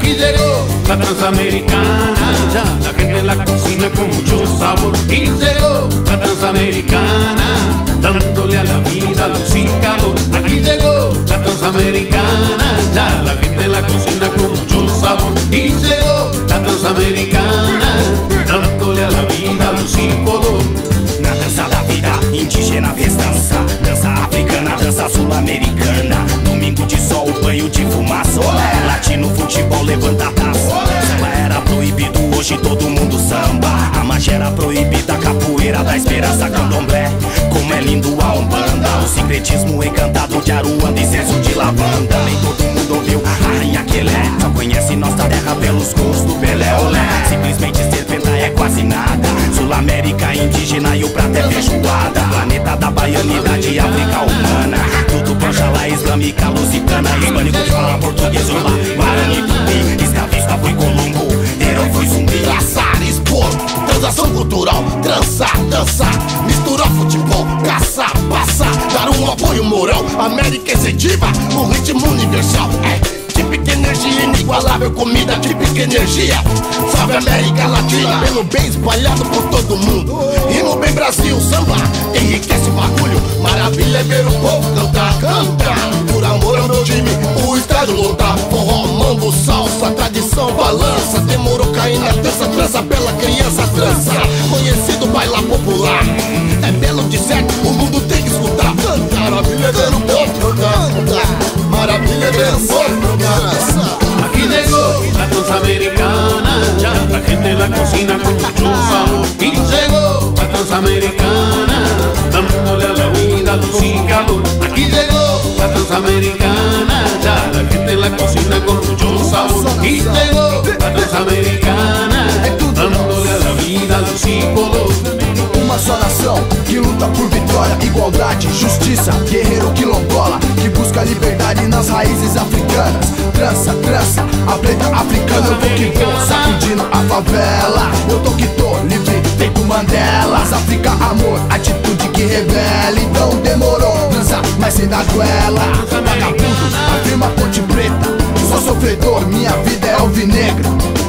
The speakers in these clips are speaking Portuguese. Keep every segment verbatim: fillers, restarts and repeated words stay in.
Aquí llegó la transamericana, ya la gente la cocina con mucho sabor. Y llegó la transamericana, dándole a la vida luz y calor. Aquí llegó la transamericana, ya la gente la cocina con mucho sabor. Y llegó la transamericana, dándole a la vida luz y color. Na dança da vida, indígena festança, dança africana, dança sul-americana. Domingo de sol, banho de fumaça, olé. Latino, futebol, levanta a taça. Samba era proibido, hoje todo mundo samba. A magia era proibida, capoeira da esperança, candomblé. Como é lindo a umbanda, o sincretismo encantado de Aruanda, incenso de lavanda. Nem todo mundo ouviu a rainha Quelé, só conhece nossa terra pelos gols do Pelé, olé. Simplesmente serpenta é quase nada. Sul-América indígena e o prato é feijoada. Planeta da baianidade, África humana. Tudo panjala islâmica, lusitana. Hispânico que fala português, olá. Guarani, tupi, escravista foi Colombo, herói foi zumbi. Traçar, expor, transação cultural. Trançar, dançar, misturar futebol. Caçar, passar, dar um apoio moral. América incentiva o ritmo universal. É típica energia inigualável, comida típica energia. Salve América Latina, pelo bem espalhado por todo mundo. Rimo bem Brasil, samba, enriquece o bagulho. Maravilha é ver o povo cantar, canta. Por amor ao meu time, o estádio lotar. Forró, mambo, salsa, tradição, balança. Demorou cair na dança, trança, bela criança, trança. Conhecido bailar popular, é belo de certo, o mundo tem que escutar. Canta, maravilha é ver o povo cantar. Maravilha é ver o povo dança. Aquí llegó la transamericana, ya la gente la cocina con mucho sabor. Y llegó la transamericana, dándole a la vida luz y calor. Aquí llegó la transamericana, ya la gente la cocina con mucho sabor. Y llegó la transamericana, dándole a la vida luz y color. Uma só nação que luta por vitória, igualdade, justiça, guerreiro quilombola, que busca liberdade nas raízes africanas. Trança, trança, a preta africana. Eu tô que tô sacudindo a favela. Eu tô que tô livre, feito Mandela. África, amor, atitude que revela. Então demorou, trança, mas sem dar goela. Vagabundo, afirma ponte preta. Sou sofredor, minha vida é alvinegra.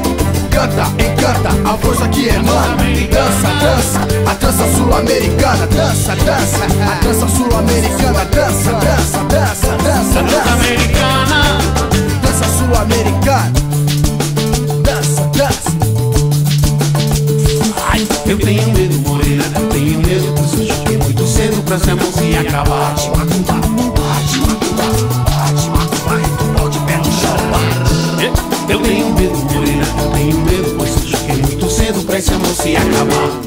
Canta, encanta, a força que emana. Dança, dança, a dança sul-americana. Dança, dança, a dança sul-americana. Dança, dança, dança, dança, dança Americana, dança sul-americana. Dança, dança. ai, eu tenho medo, morena, eu tenho medo. Por isso eu joguei muito cedo pra essa moça e acabar. Eu tenho medo, morena, eu tenho medo. Pois eu joguei muito cedo pra esse amor se acabar.